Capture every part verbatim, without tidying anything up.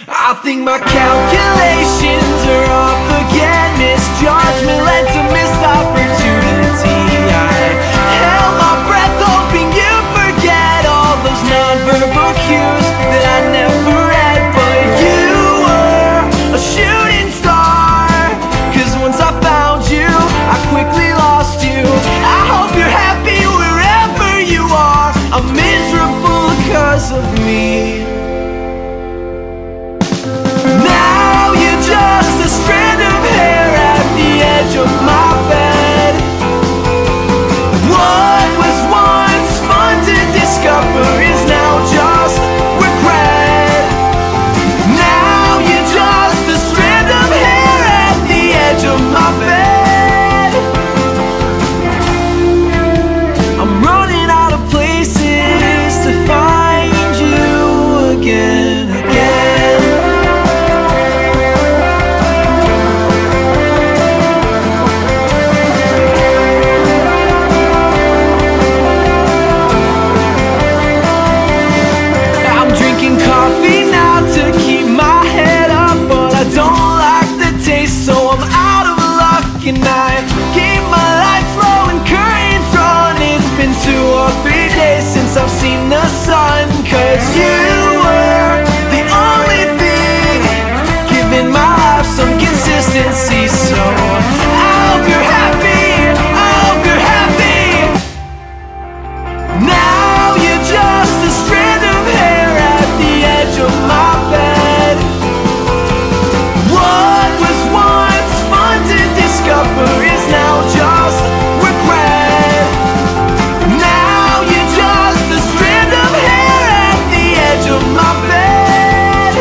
I think my calculations are off again. Misjudgment led to missed opportunity. I held my breath hoping you'd forget all those non-verbal cues that I never read. But you were a shooting star, 'cause once I found you, I quickly lost you. I hope you're happy wherever you are. I'm miserable 'cause of me. And I keep my lights low and curtains drawn. It's been two or three days since I've seen the sun, 'cause you were the only thing giving my life some consistency. So I hope you're happy, I hope you're happy. Now you're just a strand of hair at the edge of my bed. What was once fun to discover is now just regret. Now you're just a strand of hair at the edge of my bed.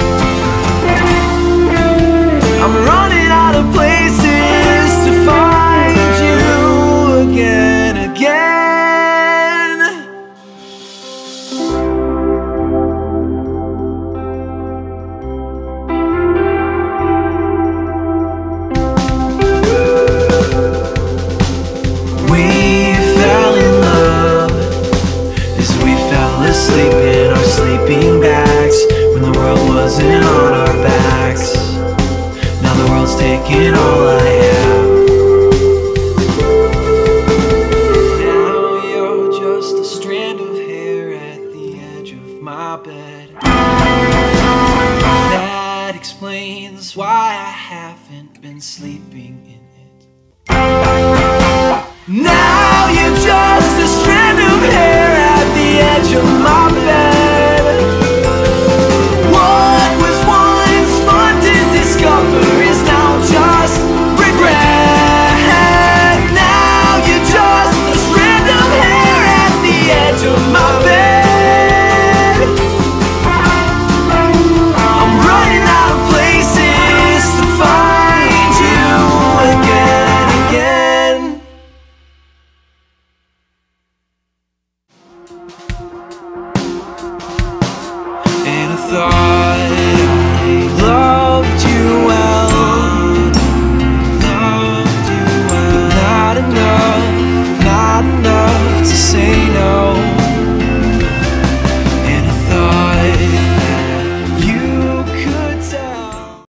I'm running out of places to find you again, again. We fell in love as we fell asleep in our sleeping bags, when the world wasn't on our backs. Now the world's taking all I have. Now you're just a strand of hair at the edge of my bed. That explains why I haven't been sleeping in it. Now you just